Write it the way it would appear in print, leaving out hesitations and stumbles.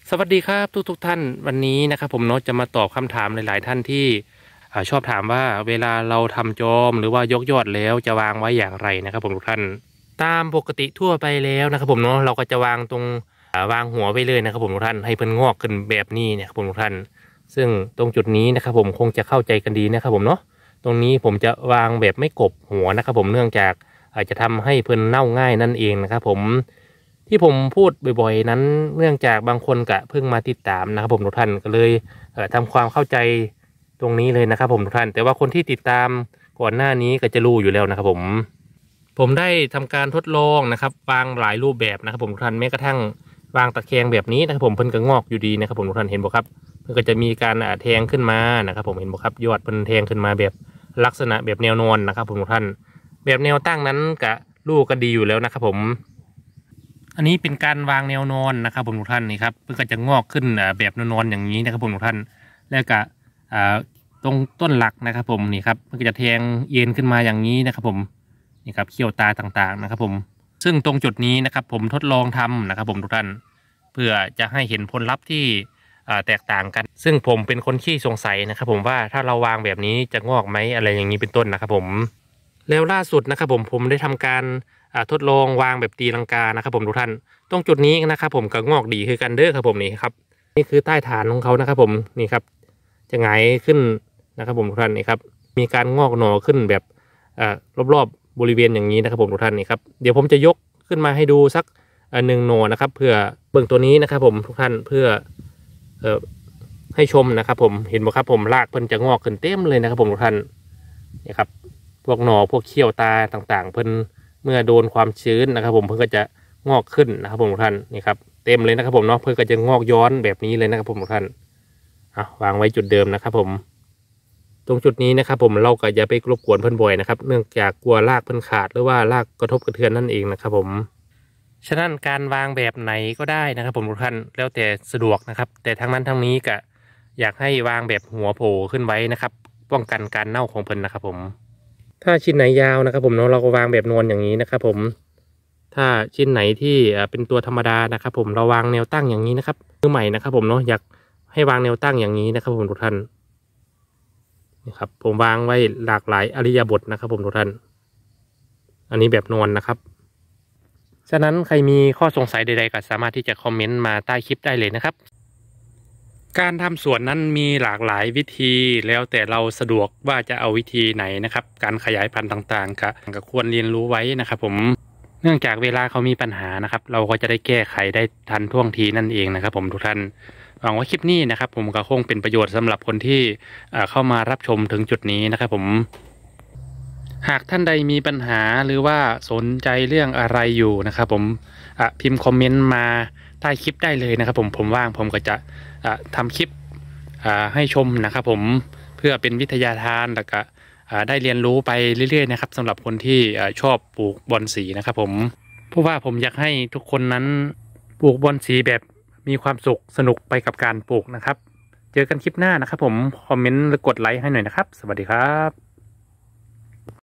สวัสดีครับทุกท่านวันนี้นะครับผมโน้ตจะมาตอบคำถามหลายๆท่านที่ชอบถามว่าเวลาเราทำโจมหรือว่ายกยอดแล้วจะวางไว้อย่างไรนะครับผมทุกท่านตามปกติทั่วไปแล้วนะครับผมเนาะเราก็จะวางตรงวางหัวไว้เลยนะครับผมทุกท่านให้เพิ่นงอกขึ้นแบบนี้เนี่ยครับผมทุกท่านซึ่งตรงจุดนี้นะครับผมคงจะเข้าใจกันดีนะครับผมเนาะตรงนี้ผมจะวางแบบไม่กบหัวนะครับผมเนื่องจากอาจจะทำให้เพิ่นเน่าง่ายนั่นเองนะครับผมที่ผมพูดบ่อยๆนั้นเนื่องจากบางคนกะเพิ่งมาติดตามนะครับผมทุกท่านก็เลยทำความเข้าใจตรงนี้เลยนะครับผมทุกท่านแต่ว่าคนที่ติดตามก่อนหน้านี้ก็จะรู้อยู่แล้วนะครับผมได้ทำการทดลองนะครับวางหลายรูปแบบนะครับผมทุกท่านแม้กระทั่งวางตะแคงแบบนี้นะครับผมเพิ่นก็งอกอยู่ดีนะครับผมทุกท่านเห็นบ่ครับเพิ่นก็จะมีการแทงขึ้นมานะครับผมเห็นบ่ครับยอดเพิ่นแทงขึ้นมาแบบลักษณะแบบแนวนอนนะครับผมทุกท่านแบบแนวตั้งนั้นกะลูกก็ดีอยู่แล้วนะครับผมอันนี้เป็นการวางแนวนอนนะครับผมทุกท่านนี่ครับเพิ่นก็จะงอกขึ้นแบบแนวนอนอย่างนี้นะครับผมทุกท่านแล้วก็ตรงต้นหลักนะครับผมนี่ครับมันก็จะแทงเอ็นขึ้นมาอย่างนี้นะครับผมนี่ครับเขี้ยวตาต่างๆนะครับผมซึ่งตรงจุดนี้นะครับผมทดลองทำนะครับผมทุกท่านเพื่อจะให้เห็นผลลัพธ์ที่แตกต่างกันซึ่งผมเป็นคนขี้สงสัยนะครับผมว่าถ้าเราวางแบบนี้จะงอกไหมอะไรอย่างนี้เป็นต้นนะครับผมแล้วล่าสุดนะครับผมได้ทำการทดลองวางแบบตีลังกานะครับผมทุกท่านตรงจุดนี้นะครับผมก็งอกดีคือกันเด้อครับผมนี่ครับนี่คือใต้ฐานของเขานะครับผมนี่ครับจะหงายขึ้นนะครับผมทุกท่านนี่ครับมีการงอกหน่อขึ้นแบบรอบๆบริเวณอย่างนี้นะครับผมทุกท่านนี่ครับเดี๋ยวผมจะยกขึ้นมาให้ดูสักหนึ่งหน่อนะครับเพื่อเบื้องตัวนี้นะครับผมทุกท่านเพื่อให้ชมนะครับผมเห็นไหมครับผมรากเพิ่นจะงอกขึ้นเต็มเลยนะครับผมทุกท่านนี่ครับพวกหน่อพวกเขี้ยวตาต่างๆเพิ่นเมื่อโดนความชื้นนะครับผมเพิ่นก็จะงอกขึ้นนะครับผมทุกท่านนี่ครับเต็มเลยนะครับผมเนาะเพิ่นก็จะงอกย้อนแบบนี้เลยนะครับผมทุกท่านวางไว้จุดเดิมนะครับผมตรงจุดนี้นะครับผมเราก็อย่าไปรบกวนเพิ่นบ่อยนะครับเนื่องจากกลัวรากเพิ่นขาดหรือว่ารากกระทบกระเทือนนั่นเองนะครับผมฉะนั้นการวางแบบไหนก็ได้นะครับผมทุกท่านแล้วแต่สะดวกนะครับแต่ทั้งนั้นทั้งนี้ก็อยากให้วางแบบหัวโผล่ขึ้นไว้นะครับป้องกันการเน่าของเพิ่นนะครับผมถ้าชิ้นไหนยาวนะครับผมเนาะเราก็วางแบบนวลอย่างนี้นะครับผมถ้าชิ้นไหนที่เป็นตัวธรรมดานะครับผมเราวางแนวตั้งอย่างนี้นะครับมือใหม่นะครับผมเนาะอยากให้วางแนวตั้งอย่างนี้นะครับผมทุกท่านนี่ครับผมวางไว้หลากหลายอิริยาบถนะครับผมทุกท่านอันนี้แบบนวลนะครับฉะนั้นใครมีข้อสงสัยใดๆก็สามารถที่จะคอมเมนต์มาใต้คลิปได้เลยนะครับการทำสวนนั้นมีหลากหลายวิธีแล้วแต่เราสะดวกว่าจะเอาวิธีไหนนะครับการขยายพันธุ์ต่างๆก็ควรเรียนรู้ไว้นะครับผมเนื่องจากเวลาเขามีปัญหานะครับเราก็จะได้แก้ไขได้ทันท่วงทีนั่นเองนะครับผมทุกท่านหวังว่าคลิปนี้นะครับผมก็คงเป็นประโยชน์สำหรับคนที่เข้ามารับชมถึงจุดนี้นะครับผมหากท่านใดมีปัญหาหรือว่าสนใจเรื่องอะไรอยู่นะครับผมพิมพ์คอมเมนต์มาใต้คลิปได้เลยนะครับผมว่างผมก็จะทำคลิปให้ชมนะครับผมเพื่อเป็นวิทยาทานแล้วก็ได้เรียนรู้ไปเรื่อยๆนะครับสำหรับคนที่ชอบปลูกบอนสีนะครับผมเพราะว่าผมอยากให้ทุกคนนั้นปลูกบอนสีแบบมีความสุขสนุกไปกับการปลูกนะครับเจอกันคลิปหน้านะครับผมคอมเมนต์และกดไลค์ให้หน่อยนะครับสวัสดีครับ